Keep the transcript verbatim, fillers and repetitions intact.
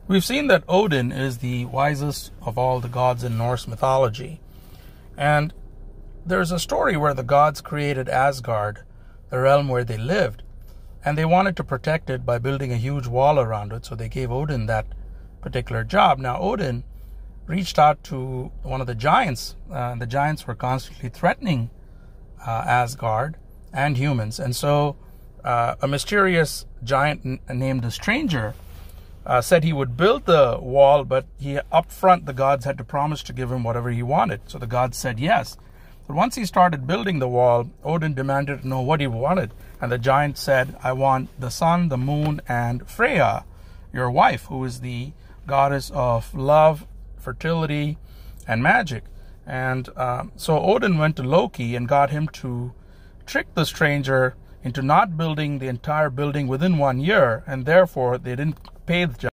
We've seen that Odin is the wisest of all the gods in Norse mythology. And there's a story where the gods created Asgard, the realm where they lived, and they wanted to protect it by building a huge wall around it. So they gave Odin that particular job. Now, Odin reached out to one of the giants. Uh, the giants were constantly threatening uh, Asgard and humans. And so uh, a mysterious giant n- named the Stranger Uh, said he would build the wall, but he up front the gods had to promise to give him whatever he wanted. So the gods said yes. But once he started building the wall, Odin demanded to know what he wanted. And the giant said, I want the sun, the moon, and Freya, your wife, who is the goddess of love, fertility, and magic. And um, so Odin went to Loki and got him to trick the Stranger into not building the entire building within one year, and therefore they didn't pay the